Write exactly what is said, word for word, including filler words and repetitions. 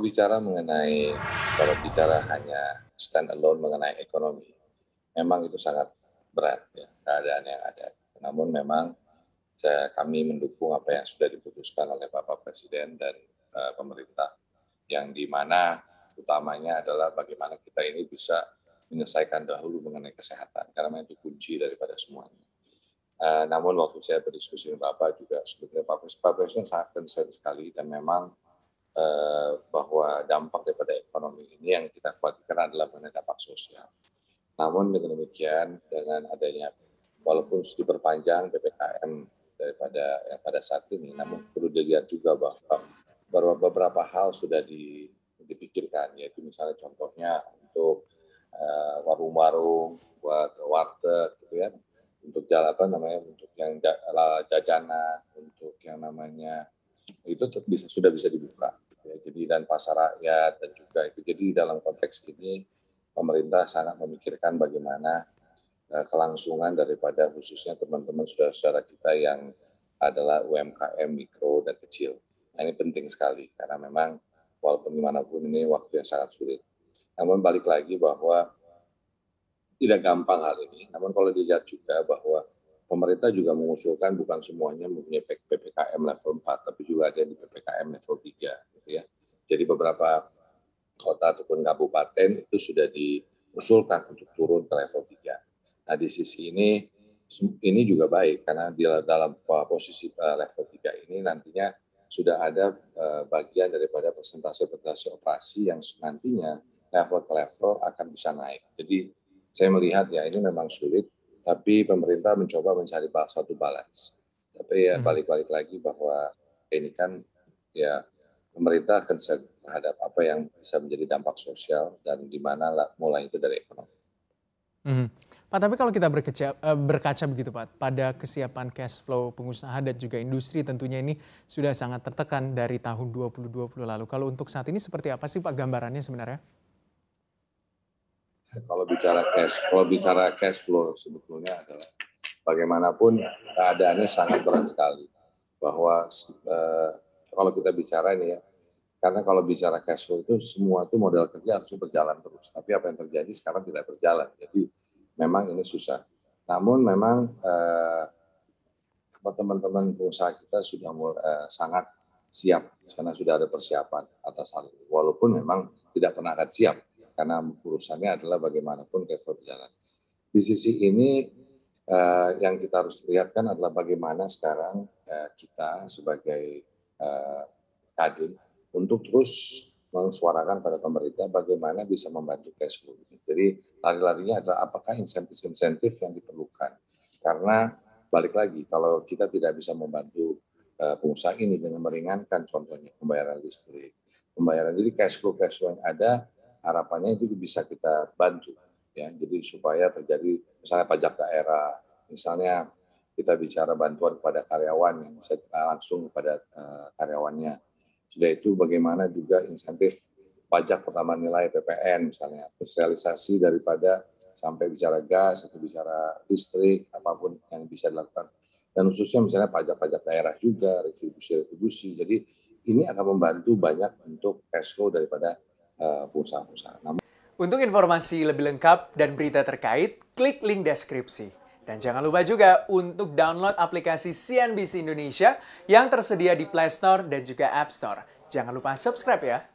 bicara mengenai, kalau bicara hanya stand alone mengenai ekonomi, memang itu sangat berat ya keadaan yang ada. Namun memang saya, kami mendukung apa yang sudah diputuskan oleh Bapak Presiden dan uh, pemerintah, yang di mana utamanya adalah bagaimana kita ini bisa menyelesaikan dahulu mengenai kesehatan, karena itu kunci daripada semuanya. Uh, namun waktu saya berdiskusi dengan Bapak juga sebetulnya Pak Presiden sangat concern sekali, dan memang uh, bahwa dampak daripada ekonomi ini yang kita khawatirkan adalah mengenai dampak sosial. Namun dengan demikian, dengan adanya walaupun diperpanjang P P K M daripada yang pada saat ini, namun perlu dilihat juga bahwa beberapa hal sudah dipikirkan, yaitu misalnya contohnya untuk uh, warung-warung, buat warteg, gitu ya, untuk jalan apa namanya, untuk yang jajanan, untuk yang namanya itu bisa sudah bisa dibuka. Ya, jadi dan pasar rakyat dan juga itu. Jadi dalam konteks ini pemerintah sangat memikirkan bagaimana uh, kelangsungan daripada khususnya teman-teman saudara-saudara kita yang adalah U M K M, mikro dan kecil. Nah, ini penting sekali karena memang walaupun dimanapun ini waktu yang sangat sulit. Namun balik lagi bahwa tidak gampang hal ini. Namun kalau dilihat juga bahwa pemerintah juga mengusulkan bukan semuanya mempunyai P P K M level empat, tapi juga ada yang di P P K M level tiga. Gitu ya. Jadi beberapa kota ataupun kabupaten itu sudah diusulkan untuk turun ke level tiga. Nah di sisi ini, ini juga baik karena di dalam posisi level tiga ini nantinya sudah ada bagian daripada persentase-persentase operasi yang nantinya level ke level akan bisa naik. Jadi saya melihat ya ini memang sulit, tapi pemerintah mencoba mencari satu balance. Tapi ya balik-balik lagi bahwa ini kan ya pemerintah concern terhadap apa yang bisa menjadi dampak sosial dan di mana mulai itu dari ekonomi. Hmm. Pak, tapi kalau kita berkaca, berkaca begitu Pak, pada kesiapan cash flow pengusaha dan juga industri tentunya ini sudah sangat tertekan dari tahun dua ribu dua puluh lalu. Kalau untuk saat ini seperti apa sih Pak gambarannya sebenarnya? Kalau bicara cash, kalau bicara cash flow sebetulnya adalah bagaimanapun keadaannya sangat berat sekali. Bahwa eh, kalau kita bicara ini ya, karena kalau bicara cash flow itu semua itu modal kerja harus berjalan terus. Tapi apa yang terjadi sekarang tidak berjalan. Jadi memang ini susah. Namun memang eh, teman-teman pengusaha kita sudah mulai, eh, sangat siap karena sudah ada persiapan atas hal itu. Walaupun memang tidak pernah akan siap karena urusannya adalah bagaimanapun cash flow berjalan. Di sisi ini eh, yang kita harus lihatkan adalah bagaimana sekarang eh, kita sebagai eh, kadin untuk terus mensuarakan pada pemerintah bagaimana bisa membantu cash flow ini. Jadi lari-larinya adalah apakah insentif-insentif yang diperlukan. Karena balik lagi, kalau kita tidak bisa membantu uh, pengusaha ini dengan meringankan contohnya pembayaran listrik, pembayaran jadi cash flow cash flow yang ada, harapannya itu bisa kita bantu. Ya, jadi supaya terjadi misalnya pajak daerah, misalnya kita bicara bantuan kepada karyawan yang bisa langsung kepada uh, karyawannya. Sudah itu bagaimana juga insentif pajak pertambahan nilai P P N misalnya, terus realisasi daripada sampai bicara gas atau bicara listrik, apapun yang bisa dilakukan. Dan khususnya misalnya pajak-pajak daerah juga, retribusi-retribusi. Jadi ini akan membantu banyak untuk cash flow daripada uh, pengusaha-pengusaha. Namun, untuk informasi lebih lengkap dan berita terkait, klik link deskripsi. Dan jangan lupa juga untuk download aplikasi C N B C Indonesia yang tersedia di Play Store dan juga App Store. Jangan lupa subscribe ya.